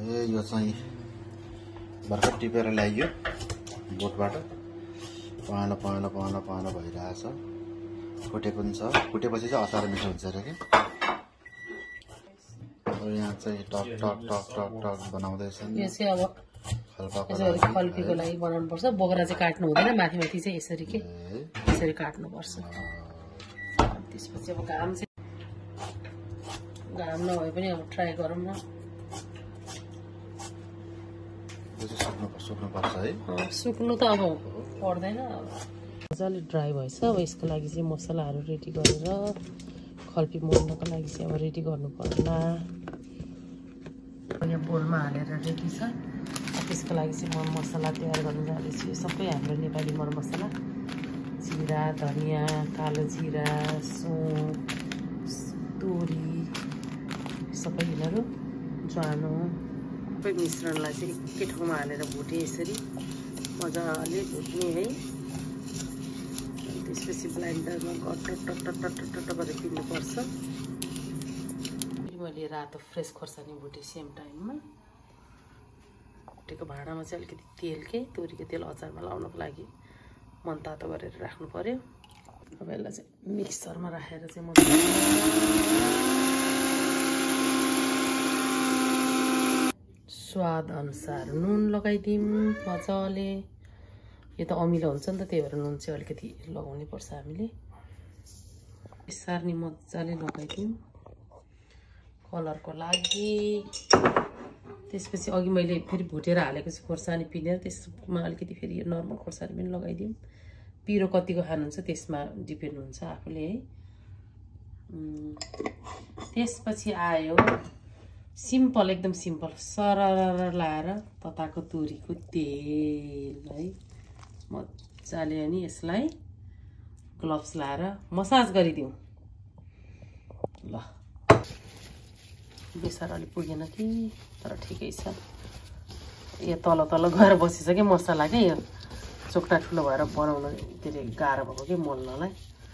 यो चाहिँ भर्खर टिपेर ल्याइयो बोटबाट पहेँलो पहेँलो पहेँलो पहेँलो भइरहेछ फुटे पनि छ फुटेपछि चाहिँ अचार मिठो हुन्छ अरे के यहाँ चाहिँ टक टक टक टक टक बनाउँदैछन् यो चाहिँ अब खल्पीको लागि बनाउनु पर्छ बोक्रा चाहिँ काट्नु हुँदैन माथि माथि चाहिँ यसरी के यसरी काट्नु पर्छ त्यसपछि अब घाम नभए पनि अब ट्राई गरौँ न सुक्नु त अब पर्दैन मजाले ड्राई भएछ अब यसको लागि चाहिँ मसलाहरू रेडी गरेर खल्पी मोल्नको लागि चाहिँ अब रेडी गर्नु पर्ला यहाँ बोलमा हालेर रेडी छ त्यसको लागि चाहिँ म मसला तयार गर्न जाँदैछु यो सबै हाम्रो नेपाली मरमसला जिरा धनिया कालो जिरा सौँफ तोरी सबै यिनीहरू ज्वानो सबै मिश्रणलाई चाहिँ एकै ठाउँमा हालेर भुटेँ यसरी मजाले भुट्ने है त्यसपछि ब्लाइन्डरमा टट्ट गरेर पिन्नुपर्छ मैले रातो फ्रेस खोर्सानी भुटेँ सेम टाइममा भुटेको भाँडामा चाहिँ अलिकति तेल तोरीको तेल अचारमा लाउनको लागि मन तातो गरेर राख्नु पर्यो अब यसलाई चाहिँ मिक्सरमा राखेर चाहिँ मजाले स्वाद अनुसार नुन लगाइदिउँ मजाले यो त अमिलो हुन्छ नि त त्यही भएर नुन चाहिँ अलिकति लगाउनै पर्छ हामीले सार्नी मजाले लगाइदिउँ कलरको लागि त्यसपछि अघि मैले फेरि भुटेर हालेको छु खोर्सानी पिनेर त्यसमा अलिकति फेरि नर्मल खोर्सानी पनि लगाइदिउँ पिरो कतिको खानुहुन्छ त्यसमा डिपेन्ड हुन्छ आफूले है त्यसपछि आयो सिम्पल एकदम सिम्पल सरर लाएर तताको तोरीको तेल है मजाले अनि यसलाई ग्लोभ्स लाएर मसाज गरिदिउँ ल बेसार अलि पुगेन कि तर ठिकै छ यो तल गएर बसिछ कि मसला क्या यो चोक्टा ठुलो भएर बनाउन के अरे गाह्रो भएको कि मोल्नलाई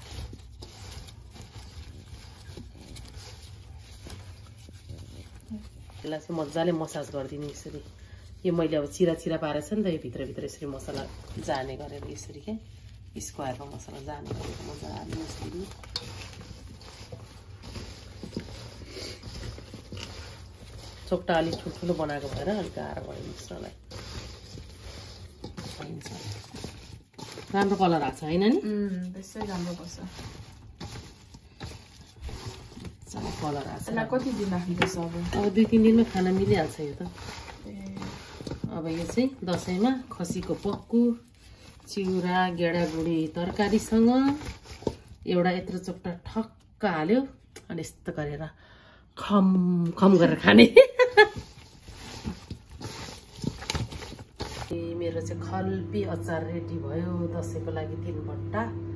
यसलाई चाहिँ मजाले मसाज गरिदिनु यसरी यो मैले अब चिरा पारेछ नि त यो भित्रभित्र यसरी मसला जाने गरेर यसरी क्या स्क्वायरमा मसला जाने गरेर मजाले मस्दिनु चोक्टा अलिक ठुल्ठुलो बनाएको भएर अलिक गाह्रो भयो मिक्सरलाई राम्रो कलर आएको छ होइन नि त्यसै राम्रो पर्छ कलर आएको छ कति दिन राख्नुपर्छ अब 2-3 दिनमा खाना मिलिहाल्छ यो त अब यो चाहिँ दसैँमा खसीको पक्कु चिउरा गेडागुडी तरकारीसँग एउटा यत्रो चोक्टा ठक्क हाल्यो अनि यस्तो गरेर खम गरेर खाने मेरो चाहिँ खल्पी अचार रेडी भयो दसैँको लागि 3 बट्टा